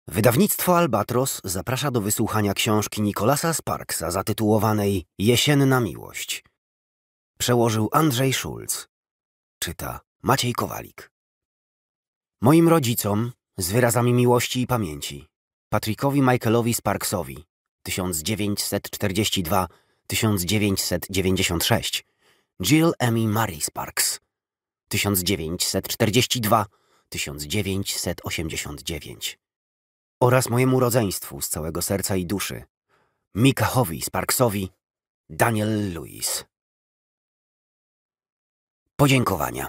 Wydawnictwo Albatros zaprasza do wysłuchania książki Nicholasa Sparksa zatytułowanej Jesienna miłość. Przełożył Andrzej Schulz. Czyta Maciej Kowalik. Moim rodzicom z wyrazami miłości i pamięci, Patrickowi Michaelowi Sparksowi 1942-1996, Jill Amy Marie Sparks 1942-1989 oraz mojemu rodzeństwu z całego serca i duszy, Mikahowi Sparksowi, Daniel Lewis. Podziękowania.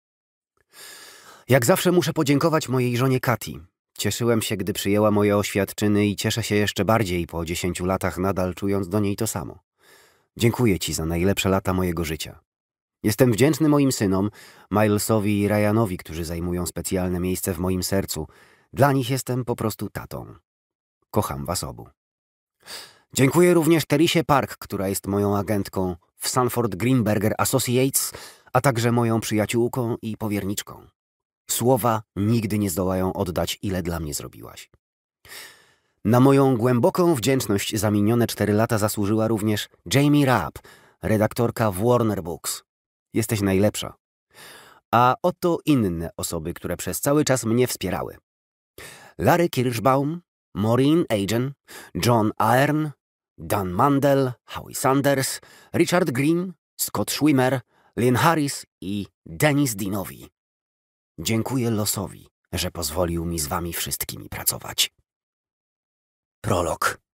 Jak zawsze muszę podziękować mojej żonie Kati. Cieszyłem się, gdy przyjęła moje oświadczyny i cieszę się jeszcze bardziej po 10 latach nadal czując do niej to samo. Dziękuję Ci za najlepsze lata mojego życia. Jestem wdzięczny moim synom, Milesowi i Ryanowi, którzy zajmują specjalne miejsce w moim sercu. Dla nich jestem po prostu tatą. Kocham was obu. Dziękuję również Terisie Park, która jest moją agentką w Sanford Greenberger Associates, a także moją przyjaciółką i powierniczką. Słowa nigdy nie zdołają oddać, ile dla mnie zrobiłaś. Na moją głęboką wdzięczność za minione 4 lata zasłużyła również Jamie Rapp, redaktorka w Warner Books. Jesteś najlepsza. A oto inne osoby, które przez cały czas mnie wspierały. Larry Kirschbaum, Maureen Agen, John Aern, Dan Mandel, Howie Sanders, Richard Green, Scott Schwimmer, Lynn Harris i Dennis Dinowi. Dziękuję losowi, że pozwolił mi z wami wszystkimi pracować. Prolog.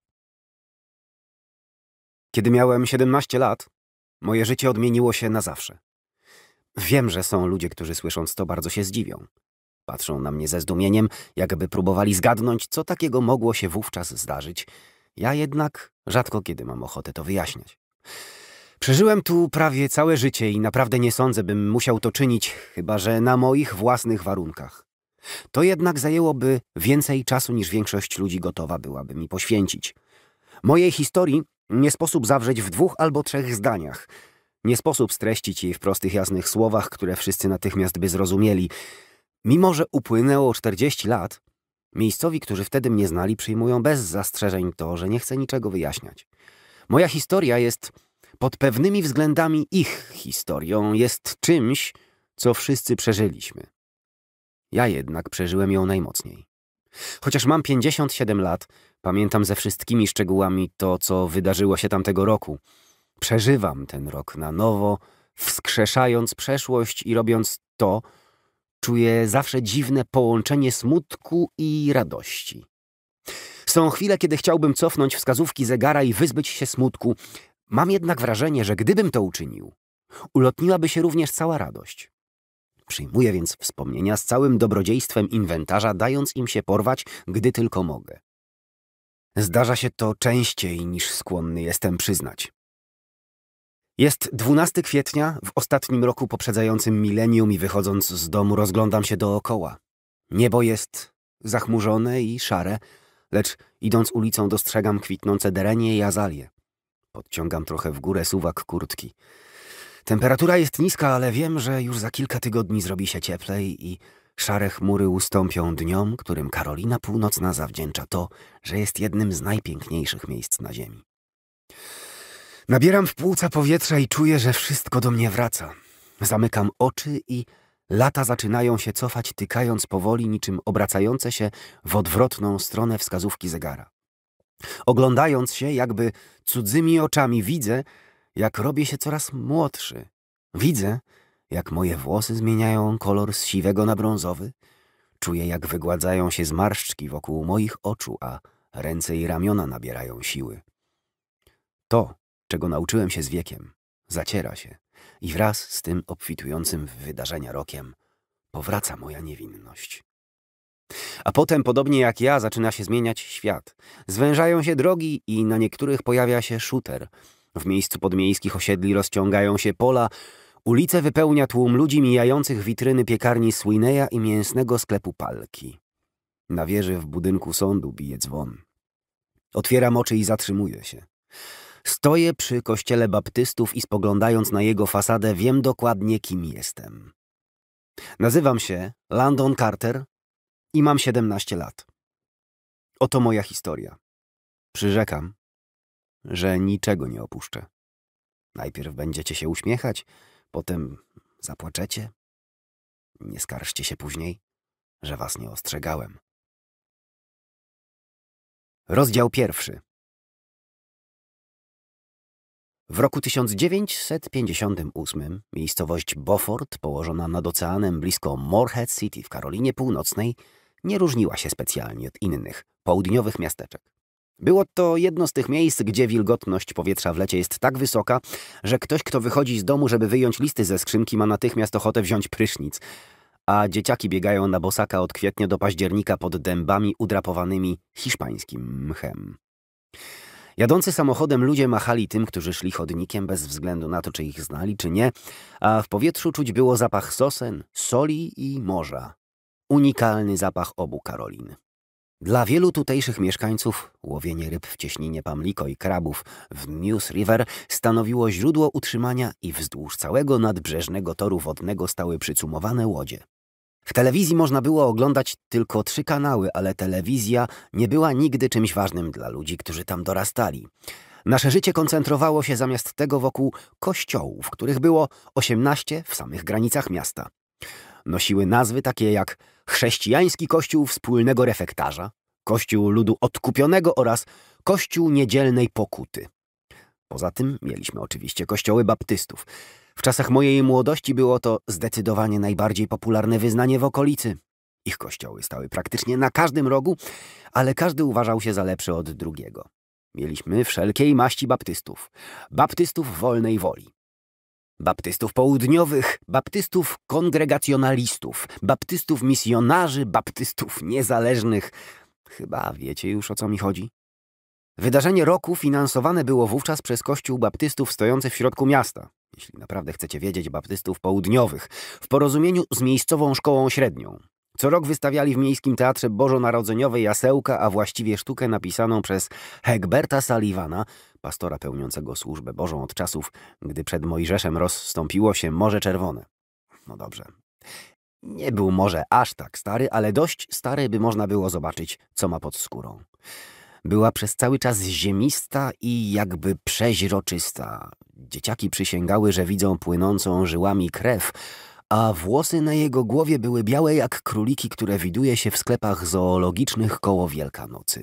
Kiedy miałem 17 lat, moje życie odmieniło się na zawsze. Wiem, że są ludzie, którzy słysząc to bardzo się zdziwią. Patrzą na mnie ze zdumieniem, jakby próbowali zgadnąć, co takiego mogło się wówczas zdarzyć. Ja jednak rzadko kiedy mam ochotę to wyjaśniać. Przeżyłem tu prawie całe życie i naprawdę nie sądzę, bym musiał to czynić, chyba że na moich własnych warunkach. To jednak zajęłoby więcej czasu, niż większość ludzi gotowa byłaby mi poświęcić. Mojej historii nie sposób zawrzeć w 2 albo 3 zdaniach. Nie sposób streścić jej w prostych, jasnych słowach, które wszyscy natychmiast by zrozumieli. Mimo że upłynęło 40 lat, miejscowi, którzy wtedy mnie znali, przyjmują bez zastrzeżeń to, że nie chcę niczego wyjaśniać. Moja historia jest pod pewnymi względami ich historią, jest czymś, co wszyscy przeżyliśmy. Ja jednak przeżyłem ją najmocniej. Chociaż mam 57 lat, pamiętam ze wszystkimi szczegółami to, co wydarzyło się tamtego roku. Przeżywam ten rok na nowo, wskrzeszając przeszłość i robiąc to, czuję zawsze dziwne połączenie smutku i radości. Są chwile, kiedy chciałbym cofnąć wskazówki zegara i wyzbyć się smutku. Mam jednak wrażenie, że gdybym to uczynił, ulotniłaby się również cała radość. Przyjmuję więc wspomnienia z całym dobrodziejstwem inwentarza, dając im się porwać, gdy tylko mogę. Zdarza się to częściej, niż skłonny jestem przyznać. Jest 12 kwietnia, w ostatnim roku poprzedzającym milenium i wychodząc z domu rozglądam się dookoła. Niebo jest zachmurzone i szare, lecz idąc ulicą dostrzegam kwitnące derenie i azalie. Podciągam trochę w górę suwak kurtki. Temperatura jest niska, ale wiem, że już za kilka tygodni zrobi się cieplej i szare chmury ustąpią dniom, którym Karolina Północna zawdzięcza to, że jest jednym z najpiękniejszych miejsc na ziemi. Nabieram w płuca powietrza i czuję, że wszystko do mnie wraca. Zamykam oczy i lata zaczynają się cofać, tykając powoli niczym obracające się w odwrotną stronę wskazówki zegara. Oglądając się jakby cudzymi oczami widzę, jak robię się coraz młodszy. Widzę, jak moje włosy zmieniają kolor z siwego na brązowy. Czuję, jak wygładzają się zmarszczki wokół moich oczu, a ręce i ramiona nabierają siły. To, czego nauczyłem się z wiekiem, zaciera się i wraz z tym obfitującym w wydarzenia rokiem powraca moja niewinność. A potem, podobnie jak ja, zaczyna się zmieniać świat. Zwężają się drogi i na niektórych pojawia się szuter. W miejscu podmiejskich osiedli rozciągają się pola. Ulice wypełnia tłum ludzi mijających witryny piekarni Swineya i mięsnego sklepu Palki. Na wieży w budynku sądu bije dzwon. Otwieram oczy i zatrzymuję się. Stoję przy kościele baptystów i spoglądając na jego fasadę wiem dokładnie, kim jestem. Nazywam się Landon Carter i mam 17 lat. Oto moja historia. Przyrzekam, że niczego nie opuszczę. Najpierw będziecie się uśmiechać, potem zapłaczecie. Nie skarżcie się później, że was nie ostrzegałem. Rozdział 1. W roku 1958 miejscowość Beaufort, położona nad oceanem blisko Morehead City w Karolinie Północnej, nie różniła się specjalnie od innych południowych miasteczek. Było to jedno z tych miejsc, gdzie wilgotność powietrza w lecie jest tak wysoka, że ktoś, kto wychodzi z domu, żeby wyjąć listy ze skrzynki, ma natychmiast ochotę wziąć prysznic, a dzieciaki biegają na bosaka od kwietnia do października pod dębami udrapowanymi hiszpańskim mchem. Jadący samochodem ludzie machali tym, którzy szli chodnikiem bez względu na to, czy ich znali, czy nie, a w powietrzu czuć było zapach sosen, soli i morza. Unikalny zapach obu Karolin. Dla wielu tutejszych mieszkańców łowienie ryb w cieśninie Pamlico i krabów w News River stanowiło źródło utrzymania i wzdłuż całego nadbrzeżnego toru wodnego stały przycumowane łodzie. W telewizji można było oglądać tylko 3 kanały, ale telewizja nie była nigdy czymś ważnym dla ludzi, którzy tam dorastali. Nasze życie koncentrowało się zamiast tego wokół kościołów, których było 18 w samych granicach miasta. Nosiły nazwy takie jak Chrześcijański Kościół Wspólnego Refektarza, Kościół Ludu Odkupionego oraz Kościół Niedzielnej Pokuty. Poza tym mieliśmy oczywiście kościoły baptystów. W czasach mojej młodości było to zdecydowanie najbardziej popularne wyznanie w okolicy. Ich kościoły stały praktycznie na każdym rogu, ale każdy uważał się za lepszy od drugiego. Mieliśmy wszelkiej maści baptystów. Baptystów wolnej woli. Baptystów południowych, baptystów kongregacjonalistów, baptystów misjonarzy, baptystów niezależnych. Chyba wiecie już, o co mi chodzi? Wydarzenie roku finansowane było wówczas przez kościół baptystów stojący w środku miasta. Jeśli naprawdę chcecie wiedzieć, baptystów południowych, w porozumieniu z miejscową szkołą średnią. Co rok wystawiali w Miejskim Teatrze Bożonarodzeniowej jasełka, a właściwie sztukę napisaną przez Hegberta Sullivana, pastora pełniącego służbę Bożą od czasów, gdy przed Mojżeszem rozstąpiło się Morze Czerwone. No dobrze. Nie był może aż tak stary, ale dość stary, by można było zobaczyć, co ma pod skórą. Była przez cały czas ziemista i jakby przeźroczysta. Dzieciaki przysięgały, że widzą płynącą żyłami krew, a włosy na jego głowie były białe jak króliki, które widuje się w sklepach zoologicznych koło Wielkanocy.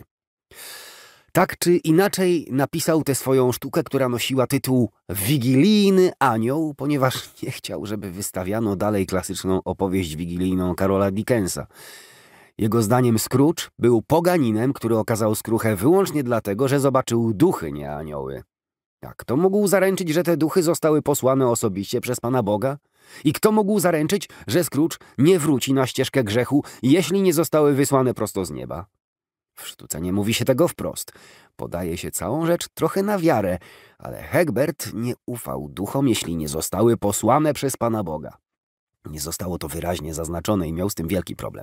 Tak czy inaczej napisał tę swoją sztukę, która nosiła tytuł Wigilijny Anioł, ponieważ nie chciał, żeby wystawiano dalej klasyczną opowieść wigilijną Karola Dickensa. Jego zdaniem Scrooge był poganinem, który okazał skruchę wyłącznie dlatego, że zobaczył duchy, nie anioły. A kto mógł zaręczyć, że te duchy zostały posłane osobiście przez Pana Boga? I kto mógł zaręczyć, że Scrooge nie wróci na ścieżkę grzechu, jeśli nie zostały wysłane prosto z nieba? W sztuce nie mówi się tego wprost. Podaje się całą rzecz trochę na wiarę, ale Hegbert nie ufał duchom, jeśli nie zostały posłane przez Pana Boga. Nie zostało to wyraźnie zaznaczone i miał z tym wielki problem.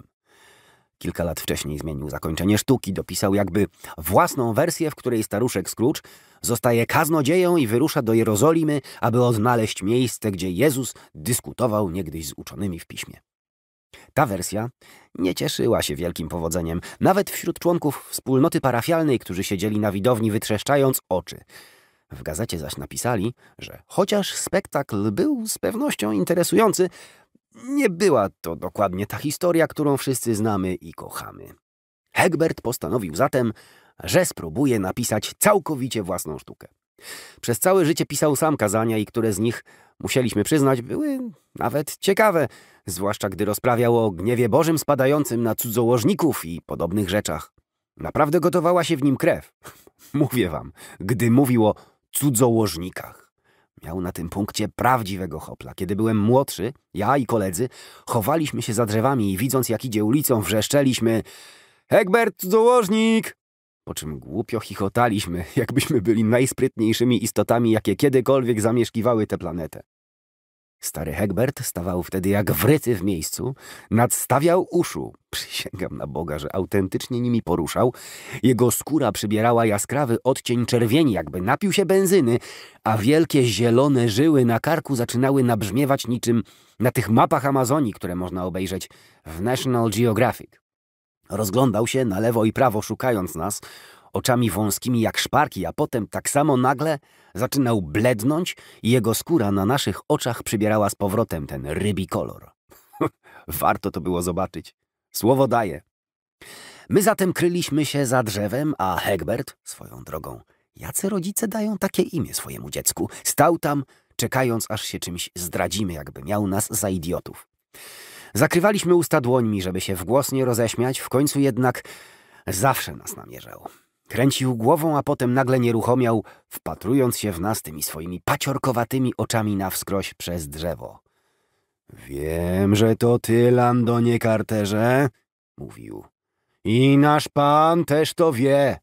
Kilka lat wcześniej zmienił zakończenie sztuki, dopisał jakby własną wersję, w której staruszek Scrooge zostaje kaznodzieją i wyrusza do Jerozolimy, aby odnaleźć miejsce, gdzie Jezus dyskutował niegdyś z uczonymi w piśmie. Ta wersja nie cieszyła się wielkim powodzeniem, nawet wśród członków wspólnoty parafialnej, którzy siedzieli na widowni wytrzeszczając oczy. W gazecie zaś napisali, że chociaż spektakl był z pewnością interesujący, nie była to dokładnie ta historia, którą wszyscy znamy i kochamy. Hegbert postanowił zatem, że spróbuje napisać całkowicie własną sztukę. Przez całe życie pisał sam kazania i które z nich, musieliśmy przyznać, były nawet ciekawe, zwłaszcza gdy rozprawiał o gniewie Bożym spadającym na cudzołożników i podobnych rzeczach. Naprawdę gotowała się w nim krew. Mówię wam, gdy mówił o cudzołożnikach. Miał na tym punkcie prawdziwego hopla. Kiedy byłem młodszy, ja i koledzy chowaliśmy się za drzewami i widząc, jak idzie ulicą, wrzeszczeliśmy: Hegbert, cudzołożnik! Po czym głupio chichotaliśmy, jakbyśmy byli najsprytniejszymi istotami, jakie kiedykolwiek zamieszkiwały tę planetę. Stary Hegbert stawał wtedy jak wryty w miejscu, nadstawiał uszu. Przysięgam na Boga, że autentycznie nimi poruszał. Jego skóra przybierała jaskrawy odcień czerwieni, jakby napił się benzyny, a wielkie zielone żyły na karku zaczynały nabrzmiewać niczym na tych mapach Amazonii, które można obejrzeć w National Geographic. Rozglądał się na lewo i prawo, szukając nas, oczami wąskimi jak szparki, a potem tak samo nagle zaczynał blednąć i jego skóra na naszych oczach przybierała z powrotem ten rybi kolor. Warto to było zobaczyć. Słowo daję. My zatem kryliśmy się za drzewem, a Hegbert, swoją drogą, jacy rodzice dają takie imię swojemu dziecku, stał tam, czekając, aż się czymś zdradzimy, jakby miał nas za idiotów. Zakrywaliśmy usta dłońmi, żeby się w głos nie roześmiać, w końcu jednak zawsze nas namierzał. Kręcił głową, a potem nagle nieruchomiał, wpatrując się w nas tymi swoimi paciorkowatymi oczami na wskroś przez drzewo. Wiem, że to ty, Landonie Carterze, mówił. I nasz pan też to wie.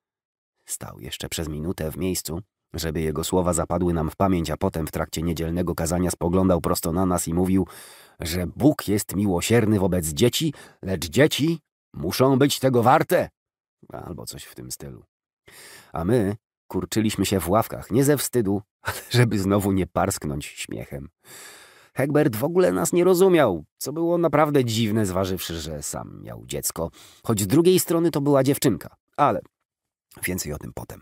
Stał jeszcze przez minutę w miejscu, żeby jego słowa zapadły nam w pamięć, a potem w trakcie niedzielnego kazania spoglądał prosto na nas i mówił, że Bóg jest miłosierny wobec dzieci, lecz dzieci muszą być tego warte. Albo coś w tym stylu. A my kurczyliśmy się w ławkach, nie ze wstydu, ale żeby znowu nie parsknąć śmiechem. Hegbert w ogóle nas nie rozumiał, co było naprawdę dziwne, zważywszy, że sam miał dziecko, choć z drugiej strony to była dziewczynka, ale więcej o tym potem.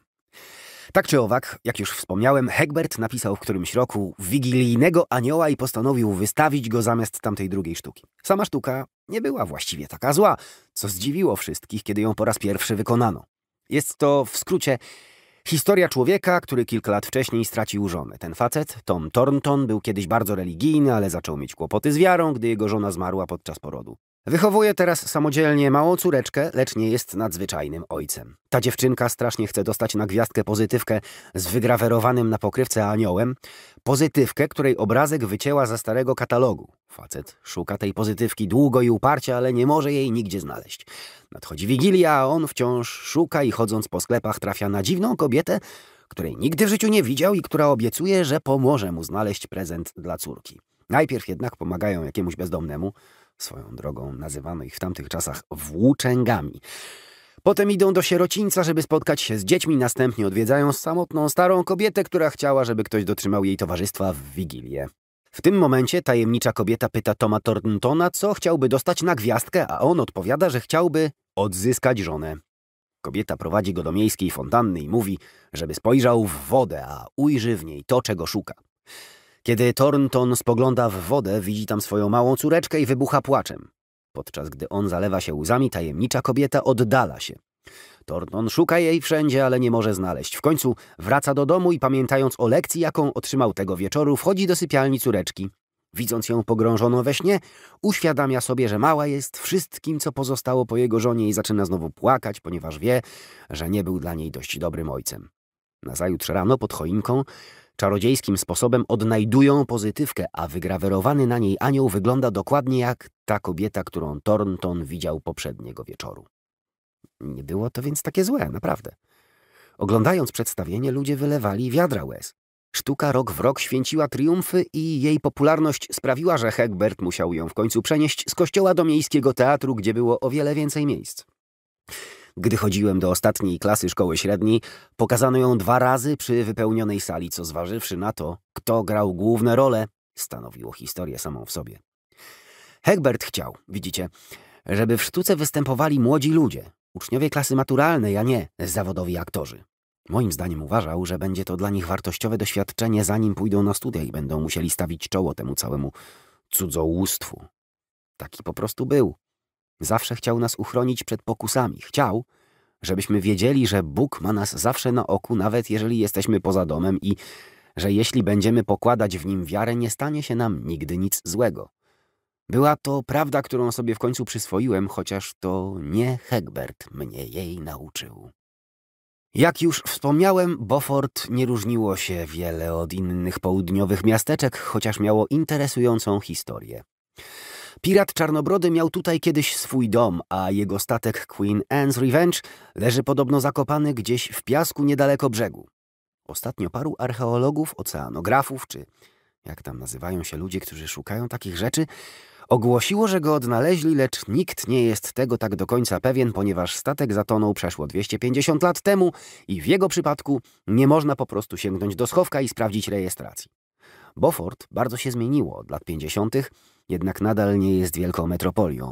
Tak czy owak, jak już wspomniałem, Hegbert napisał w którymś roku wigilijnego anioła i postanowił wystawić go zamiast tamtej drugiej sztuki. Sama sztuka nie była właściwie taka zła, co zdziwiło wszystkich, kiedy ją po raz pierwszy wykonano. Jest to, w skrócie, historia człowieka, który kilka lat wcześniej stracił żonę. Ten facet, Tom Thornton, był kiedyś bardzo religijny, ale zaczął mieć kłopoty z wiarą, gdy jego żona zmarła podczas porodu. Wychowuje teraz samodzielnie małą córeczkę, lecz nie jest nadzwyczajnym ojcem. Ta dziewczynka strasznie chce dostać na gwiazdkę pozytywkę z wygrawerowanym na pokrywce aniołem. Pozytywkę, której obrazek wycięła ze starego katalogu. Facet szuka tej pozytywki długo i uparcie, ale nie może jej nigdzie znaleźć. Nadchodzi Wigilia, a on wciąż szuka i chodząc po sklepach trafia na dziwną kobietę, której nigdy w życiu nie widział i która obiecuje, że pomoże mu znaleźć prezent dla córki. Najpierw jednak pomagają jakiemuś bezdomnemu, swoją drogą nazywano ich w tamtych czasach włóczęgami. Potem idą do sierocińca, żeby spotkać się z dziećmi, następnie odwiedzają samotną starą kobietę, która chciała, żeby ktoś dotrzymał jej towarzystwa w Wigilię. W tym momencie tajemnicza kobieta pyta Toma Thorntona, co chciałby dostać na gwiazdkę, a on odpowiada, że chciałby odzyskać żonę. Kobieta prowadzi go do miejskiej fontanny i mówi, żeby spojrzał w wodę, a ujrzy w niej to, czego szuka. Kiedy Thornton spogląda w wodę, widzi tam swoją małą córeczkę i wybucha płaczem. Podczas gdy on zalewa się łzami, tajemnicza kobieta oddala się. Thornton szuka jej wszędzie, ale nie może znaleźć. W końcu wraca do domu i pamiętając o lekcji, jaką otrzymał tego wieczoru, wchodzi do sypialni córeczki. Widząc ją pogrążoną we śnie, uświadamia sobie, że mała jest wszystkim, co pozostało po jego żonie i zaczyna znowu płakać, ponieważ wie, że nie był dla niej dość dobrym ojcem. Nazajutrz rano pod choinką czarodziejskim sposobem odnajdują pozytywkę, a wygrawerowany na niej anioł wygląda dokładnie jak ta kobieta, którą Thornton widział poprzedniego wieczoru. Nie było to więc takie złe, naprawdę. Oglądając przedstawienie, ludzie wylewali wiadra łez. Sztuka rok w rok święciła triumfy i jej popularność sprawiła, że Hegbert musiał ją w końcu przenieść z kościoła do miejskiego teatru, gdzie było o wiele więcej miejsc. Gdy chodziłem do ostatniej klasy szkoły średniej, pokazano ją 2 razy przy wypełnionej sali, co zważywszy na to, kto grał główne role, stanowiło historię samą w sobie. Hegbert chciał, widzicie, żeby w sztuce występowali młodzi ludzie, uczniowie klasy maturalnej, a nie zawodowi aktorzy. Moim zdaniem uważał, że będzie to dla nich wartościowe doświadczenie, zanim pójdą na studia i będą musieli stawić czoło temu całemu cudzołóstwu. Taki po prostu był. Zawsze chciał nas uchronić przed pokusami. Chciał, żebyśmy wiedzieli, że Bóg ma nas zawsze na oku, nawet jeżeli jesteśmy poza domem i że jeśli będziemy pokładać w Nim wiarę, nie stanie się nam nigdy nic złego. Była to prawda, którą sobie w końcu przyswoiłem, chociaż to nie Hegbert mnie jej nauczył. Jak już wspomniałem, Beaufort nie różniło się wiele od innych południowych miasteczek, chociaż miało interesującą historię. Pirat Czarnobrody miał tutaj kiedyś swój dom, a jego statek Queen Anne's Revenge leży podobno zakopany gdzieś w piasku niedaleko brzegu. Ostatnio paru archeologów, oceanografów, czy jak tam nazywają się ludzie, którzy szukają takich rzeczy, ogłosiło, że go odnaleźli, lecz nikt nie jest tego tak do końca pewien, ponieważ statek zatonął przeszło 250 lat temu i w jego przypadku nie można po prostu sięgnąć do schowka i sprawdzić rejestracji. Beaufort bardzo się zmieniło od lat 50., jednak nadal nie jest wielką metropolią.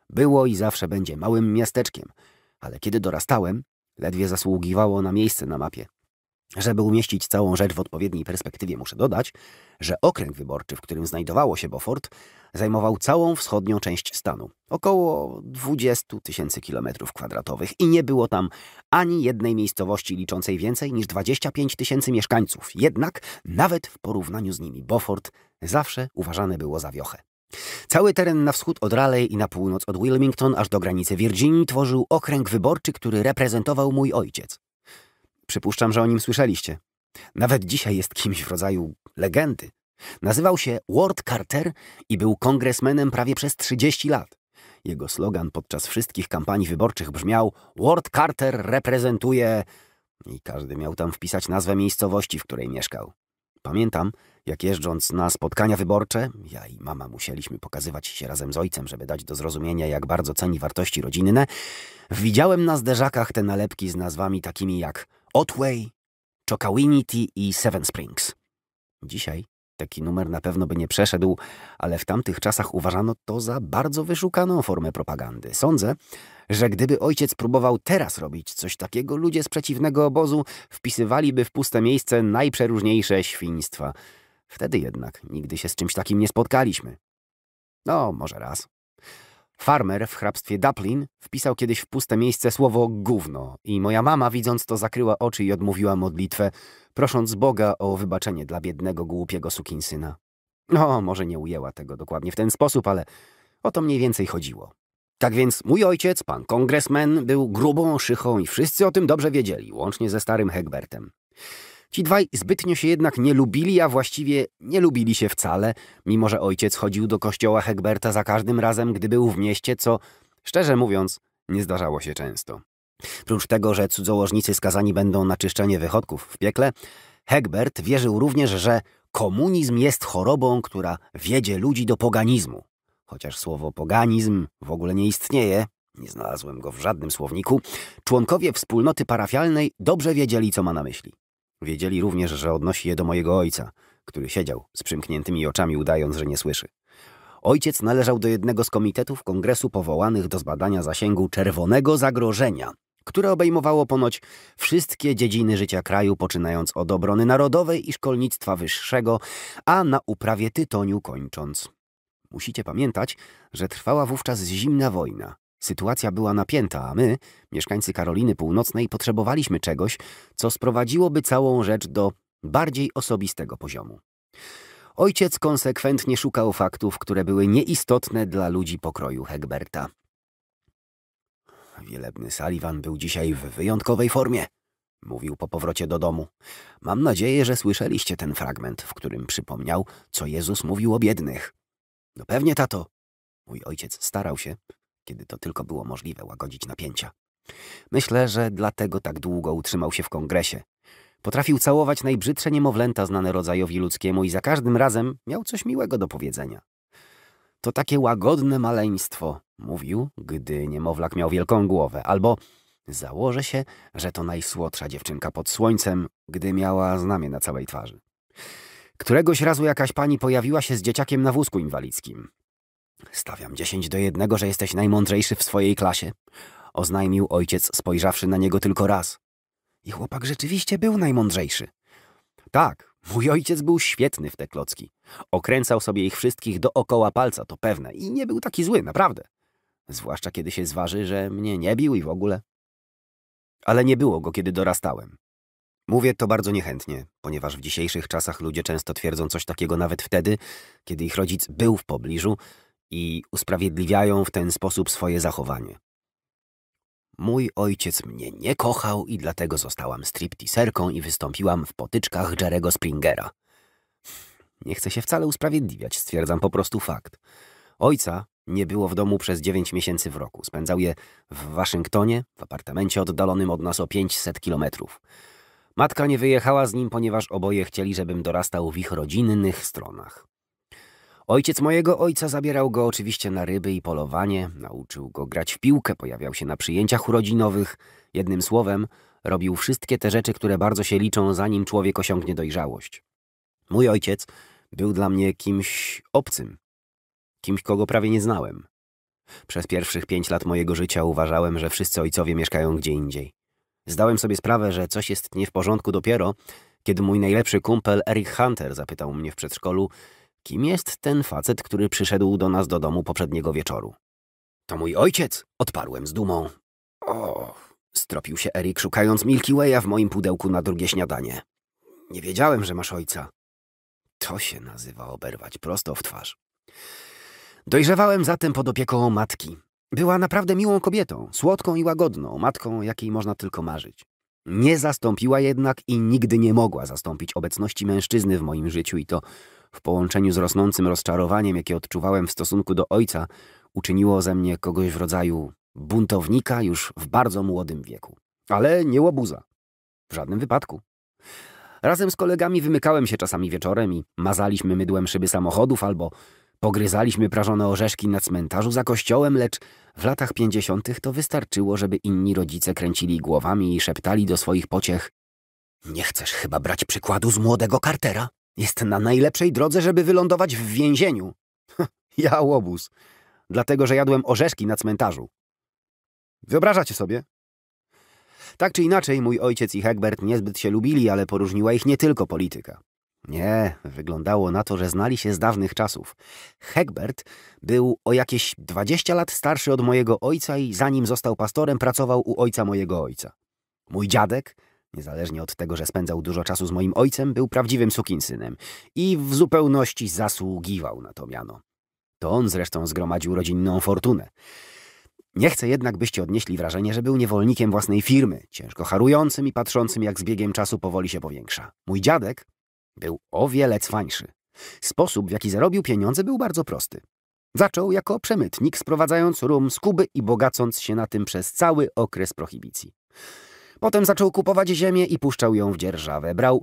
było i zawsze będzie małym miasteczkiem, ale kiedy dorastałem, ledwie zasługiwało na miejsce na mapie. Żeby umieścić całą rzecz w odpowiedniej perspektywie, muszę dodać, że okręg wyborczy, w którym znajdowało się Beaufort, zajmował całą wschodnią część stanu, około 20 000 kilometrów kwadratowych i nie było tam ani jednej miejscowości liczącej więcej niż 25 000 mieszkańców. Jednak nawet w porównaniu z nimi Beaufort zawsze uważane było za wiochę. Cały teren na wschód od Raleigh i na północ od Wilmington aż do granicy Virginii tworzył okręg wyborczy, który reprezentował mój ojciec. Przypuszczam, że o nim słyszeliście. Nawet dzisiaj jest kimś w rodzaju legendy. Nazywał się Ward Carter i był kongresmenem prawie przez 30 lat. Jego slogan podczas wszystkich kampanii wyborczych brzmiał: Ward Carter reprezentuje... I każdy miał tam wpisać nazwę miejscowości, w której mieszkał. Pamiętam, jak jeżdżąc na spotkania wyborcze, ja i mama musieliśmy pokazywać się razem z ojcem, żeby dać do zrozumienia, jak bardzo ceni wartości rodzinne, widziałem na zderzakach te nalepki z nazwami takimi jak Otway, Chocowinity i Seven Springs. Dzisiaj taki numer na pewno by nie przeszedł, ale w tamtych czasach uważano to za bardzo wyszukaną formę propagandy. Sądzę, że gdyby ojciec próbował teraz robić coś takiego, ludzie z przeciwnego obozu wpisywaliby w puste miejsce najprzeróżniejsze świństwa. Wtedy jednak nigdy się z czymś takim nie spotkaliśmy. No, może raz. Farmer w hrabstwie Duplin wpisał kiedyś w puste miejsce słowo gówno i moja mama, widząc to, zakryła oczy i odmówiła modlitwę, prosząc Boga o wybaczenie dla biednego, głupiego sukinsyna. No, może nie ujęła tego dokładnie w ten sposób, ale o to mniej więcej chodziło. Tak więc mój ojciec, pan kongresmen, był grubą szychą i wszyscy o tym dobrze wiedzieli, łącznie ze starym Hegbertem. Ci dwaj zbytnio się jednak nie lubili, a właściwie nie lubili się wcale, mimo że ojciec chodził do kościoła Hegberta za każdym razem, gdy był w mieście, co, szczerze mówiąc, nie zdarzało się często. Prócz tego, że cudzołożnicy skazani będą na czyszczenie wychodków w piekle, Hegbert wierzył również, że komunizm jest chorobą, która wiedzie ludzi do poganizmu. Chociaż słowo poganizm w ogóle nie istnieje, nie znalazłem go w żadnym słowniku, członkowie wspólnoty parafialnej dobrze wiedzieli, co ma na myśli. Wiedzieli również, że odnosi je do mojego ojca, który siedział z przymkniętymi oczami, udając, że nie słyszy. Ojciec należał do jednego z komitetów kongresu powołanych do zbadania zasięgu czerwonego zagrożenia, które obejmowało ponoć wszystkie dziedziny życia kraju, poczynając od obrony narodowej i szkolnictwa wyższego, a na uprawie tytoniu kończąc. Musicie pamiętać, że trwała wówczas zimna wojna. Sytuacja była napięta, a my, mieszkańcy Karoliny Północnej, potrzebowaliśmy czegoś, co sprowadziłoby całą rzecz do bardziej osobistego poziomu. Ojciec konsekwentnie szukał faktów, które były nieistotne dla ludzi pokroju Hegberta. Wielebny Sullivan był dzisiaj w wyjątkowej formie, mówił po powrocie do domu. Mam nadzieję, że słyszeliście ten fragment, w którym przypomniał, co Jezus mówił o biednych. No pewnie, tato. Mój ojciec starał się, kiedy to tylko było możliwe, łagodzić napięcia. Myślę, że dlatego tak długo utrzymał się w kongresie. Potrafił całować najbrzydsze niemowlęta znane rodzajowi ludzkiemu i za każdym razem miał coś miłego do powiedzenia. To takie łagodne maleństwo, mówił, gdy niemowlak miał wielką głowę, albo założę się, że to najsłodsza dziewczynka pod słońcem, gdy miała znamie na całej twarzy. Któregoś razu jakaś pani pojawiła się z dzieciakiem na wózku inwalidzkim. Stawiam 10-1, że jesteś najmądrzejszy w swojej klasie, oznajmił ojciec, spojrzawszy na niego tylko raz. I chłopak rzeczywiście był najmądrzejszy. Tak, mój ojciec był świetny w te klocki. Okręcał sobie ich wszystkich dookoła palca, to pewne, i nie był taki zły, naprawdę. Zwłaszcza kiedy się zważy, że mnie nie bił i w ogóle. Ale nie było go, kiedy dorastałem. Mówię to bardzo niechętnie, ponieważ w dzisiejszych czasach ludzie często twierdzą coś takiego nawet wtedy, kiedy ich rodzic był w pobliżu i usprawiedliwiają w ten sposób swoje zachowanie. Mój ojciec mnie nie kochał i dlatego zostałam stripteaserką i wystąpiłam w potyczkach Jerry'ego Springera. Nie chcę się wcale usprawiedliwiać, stwierdzam po prostu fakt. Ojca nie było w domu przez 9 miesięcy w roku. Spędzał je w Waszyngtonie, w apartamencie oddalonym od nas o 500 kilometrów. Matka nie wyjechała z nim, ponieważ oboje chcieli, żebym dorastał w ich rodzinnych stronach. Ojciec mojego ojca zabierał go oczywiście na ryby i polowanie, nauczył go grać w piłkę, pojawiał się na przyjęciach urodzinowych. Jednym słowem, robił wszystkie te rzeczy, które bardzo się liczą, zanim człowiek osiągnie dojrzałość. Mój ojciec był dla mnie kimś obcym, kimś, kogo prawie nie znałem. Przez pierwszych 5 lat mojego życia uważałem, że wszyscy ojcowie mieszkają gdzie indziej. Zdałem sobie sprawę, że coś jest nie w porządku dopiero, kiedy mój najlepszy kumpel Eric Hunter zapytał mnie w przedszkolu, kim jest ten facet, który przyszedł do nas do domu poprzedniego wieczoru. To mój ojciec, odparłem z dumą. O, stropił się Eric, szukając Milky Way'a w moim pudełku na drugie śniadanie. Nie wiedziałem, że masz ojca. To się nazywa oberwać prosto w twarz. Dojrzewałem zatem pod opieką matki. Była naprawdę miłą kobietą, słodką i łagodną, matką, jakiej można tylko marzyć. Nie zastąpiła jednak i nigdy nie mogła zastąpić obecności mężczyzny w moim życiu i to w połączeniu z rosnącym rozczarowaniem, jakie odczuwałem w stosunku do ojca, uczyniło ze mnie kogoś w rodzaju buntownika już w bardzo młodym wieku. Ale nie łobuza. W żadnym wypadku. Razem z kolegami wymykałem się czasami wieczorem i mazaliśmy mydłem szyby samochodów albo pogryzaliśmy prażone orzeszki na cmentarzu za kościołem, lecz w latach 50. to wystarczyło, żeby inni rodzice kręcili głowami i szeptali do swoich pociech: nie chcesz chyba brać przykładu z młodego Cartera? Jest na najlepszej drodze, żeby wylądować w więzieniu. Ja łobuz. Dlatego, że jadłem orzeszki na cmentarzu. Wyobrażacie sobie? Tak czy inaczej, mój ojciec i Hegbert niezbyt się lubili, ale poróżniła ich nie tylko polityka. Nie, wyglądało na to, że znali się z dawnych czasów. Hegbert był o jakieś 20 lat starszy od mojego ojca i zanim został pastorem, pracował u ojca mojego ojca. Mój dziadek, niezależnie od tego, że spędzał dużo czasu z moim ojcem, był prawdziwym sukinsynem i w zupełności zasługiwał na to miano. To on zresztą zgromadził rodzinną fortunę. Nie chcę jednak, byście odnieśli wrażenie, że był niewolnikiem własnej firmy, ciężko harującym i patrzącym, jak z biegiem czasu powoli się powiększa. Mój dziadek był o wiele cwańszy. Sposób, w jaki zarobił pieniądze, był bardzo prosty. Zaczął jako przemytnik, sprowadzając rum z Kuby i bogacąc się na tym przez cały okres prohibicji. Potem zaczął kupować ziemię i puszczał ją w dzierżawę. Brał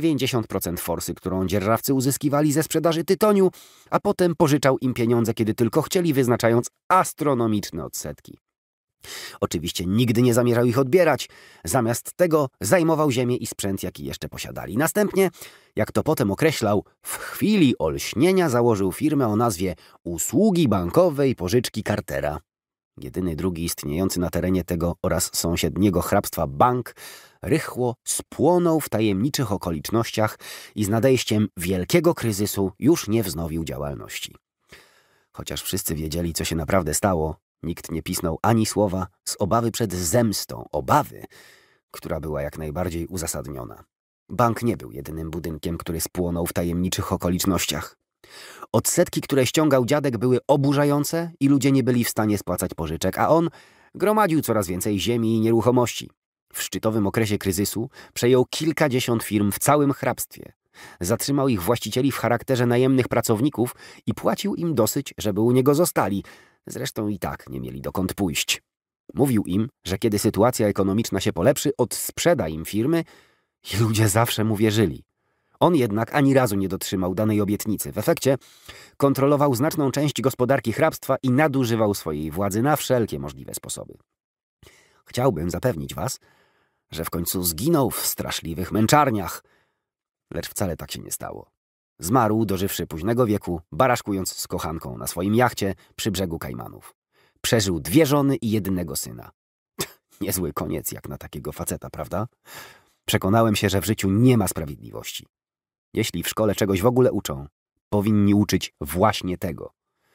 90% forsy, którą dzierżawcy uzyskiwali ze sprzedaży tytoniu, a potem pożyczał im pieniądze, kiedy tylko chcieli, wyznaczając astronomiczne odsetki. Oczywiście nigdy nie zamierzał ich odbierać. Zamiast tego zajmował ziemię i sprzęt, jaki jeszcze posiadali. Następnie, jak to potem określał, w chwili olśnienia założył firmę o nazwie Usługi Bankowe i Pożyczki Cartera. Jedyny drugi istniejący na terenie tego oraz sąsiedniego hrabstwa bank rychło spłonął w tajemniczych okolicznościach i z nadejściem wielkiego kryzysu już nie wznowił działalności. Chociaż wszyscy wiedzieli, co się naprawdę stało, nikt nie pisnął ani słowa z obawy przed zemstą, obawy, która była jak najbardziej uzasadniona. Bank nie był jedynym budynkiem, który spłonął w tajemniczych okolicznościach. Odsetki, które ściągał dziadek, były oburzające i ludzie nie byli w stanie spłacać pożyczek, a on gromadził coraz więcej ziemi i nieruchomości. W szczytowym okresie kryzysu przejął kilkadziesiąt firm w całym hrabstwie. Zatrzymał ich właścicieli w charakterze najemnych pracowników i płacił im dosyć, żeby u niego zostali. Zresztą i tak nie mieli dokąd pójść. Mówił im, że kiedy sytuacja ekonomiczna się polepszy, odsprzeda im firmy i ludzie zawsze mu wierzyli. On jednak ani razu nie dotrzymał danej obietnicy. W efekcie kontrolował znaczną część gospodarki hrabstwa i nadużywał swojej władzy na wszelkie możliwe sposoby. Chciałbym zapewnić was, że w końcu zginął w straszliwych męczarniach. Lecz wcale tak się nie stało. Zmarł, dożywszy późnego wieku, baraszkując z kochanką na swoim jachcie przy brzegu Kajmanów. Przeżył 2 żony i jedynego syna. Niezły koniec jak na takiego faceta, prawda? Przekonałem się, że w życiu nie ma sprawiedliwości. Jeśli w szkole czegoś w ogóle uczą, powinni uczyć właśnie tego.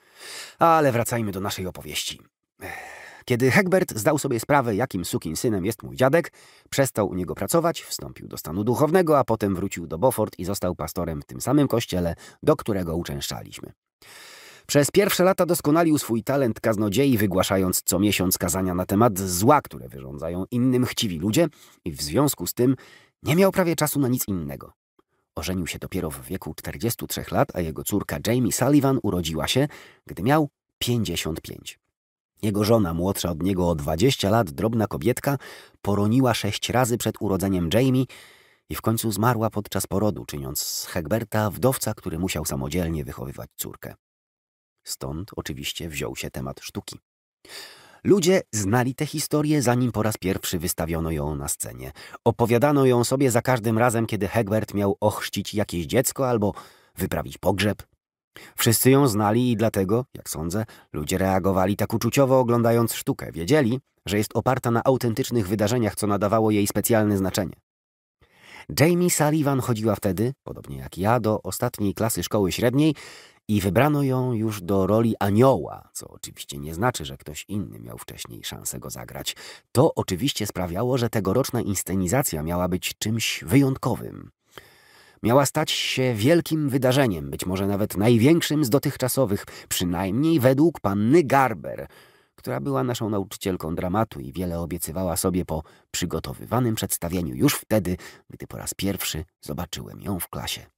Ale wracajmy do naszej opowieści. Kiedy Hegbert zdał sobie sprawę, jakim sukinsynem jest mój dziadek, przestał u niego pracować, wstąpił do stanu duchownego, a potem wrócił do Beaufort i został pastorem w tym samym kościele, do którego uczęszczaliśmy. Przez pierwsze lata doskonalił swój talent kaznodziei, wygłaszając co miesiąc kazania na temat zła, które wyrządzają innym chciwi ludzie i w związku z tym nie miał prawie czasu na nic innego. Ożenił się dopiero w wieku 43 lat, a jego córka Jamie Sullivan urodziła się, gdy miał 55. Jego żona, młodsza od niego o 20 lat, drobna kobietka, poroniła 6 razy przed urodzeniem Jamie i w końcu zmarła podczas porodu, czyniąc z Hegberta wdowca, który musiał samodzielnie wychowywać córkę. Stąd oczywiście wziął się temat sztuki. Ludzie znali tę historię, zanim po raz pierwszy wystawiono ją na scenie. Opowiadano ją sobie za każdym razem, kiedy Hegbert miał ochrzcić jakieś dziecko albo wyprawić pogrzeb. Wszyscy ją znali i dlatego, jak sądzę, ludzie reagowali tak uczuciowo, oglądając sztukę. Wiedzieli, że jest oparta na autentycznych wydarzeniach, co nadawało jej specjalne znaczenie. Jamie Sullivan chodziła wtedy, podobnie jak ja, do ostatniej klasy szkoły średniej i wybrano ją już do roli anioła, co oczywiście nie znaczy, że ktoś inny miał wcześniej szansę go zagrać. To oczywiście sprawiało, że tegoroczna inscenizacja miała być czymś wyjątkowym. Miała stać się wielkim wydarzeniem, być może nawet największym z dotychczasowych, przynajmniej według panny Garber, która była naszą nauczycielką dramatu i wiele obiecywała sobie po przygotowywanym przedstawieniu już wtedy, gdy po raz pierwszy zobaczyłem ją w klasie.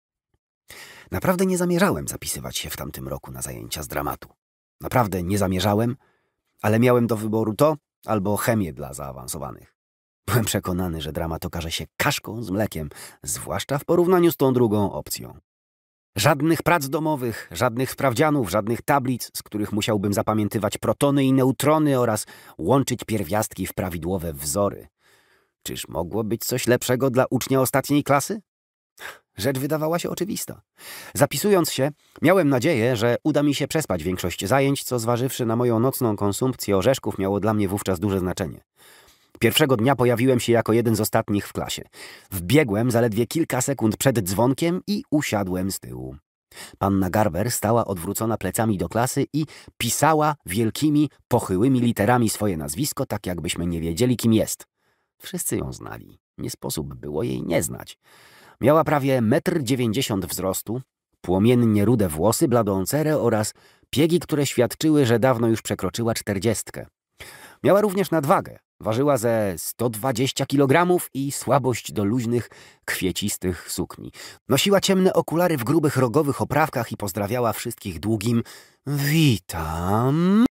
Naprawdę nie zamierzałem zapisywać się w tamtym roku na zajęcia z dramatu. Naprawdę nie zamierzałem, ale miałem do wyboru to albo chemię dla zaawansowanych. Byłem przekonany, że dramat okaże się kaszką z mlekiem, zwłaszcza w porównaniu z tą drugą opcją. Żadnych prac domowych, żadnych sprawdzianów, żadnych tablic, z których musiałbym zapamiętywać protony i neutrony oraz łączyć pierwiastki w prawidłowe wzory. Czyż mogło być coś lepszego dla ucznia ostatniej klasy? Rzecz wydawała się oczywista. Zapisując się, miałem nadzieję, że uda mi się przespać większość zajęć, co zważywszy na moją nocną konsumpcję orzeszków miało dla mnie wówczas duże znaczenie. Pierwszego dnia pojawiłem się jako jeden z ostatnich w klasie. Wbiegłem zaledwie kilka sekund przed dzwonkiem i usiadłem z tyłu. Panna Garber stała odwrócona plecami do klasy i pisała wielkimi, pochyłymi literami swoje nazwisko, tak jakbyśmy nie wiedzieli, kim jest. Wszyscy ją znali. Nie sposób było jej nie znać. Miała prawie 1,90 m wzrostu, płomiennie rude włosy, bladą cerę oraz piegi, które świadczyły, że dawno już przekroczyła 40. Miała również nadwagę. Ważyła ze 120 kg i słabość do luźnych, kwiecistych sukni. Nosiła ciemne okulary w grubych rogowych oprawkach i pozdrawiała wszystkich długim „Witam”.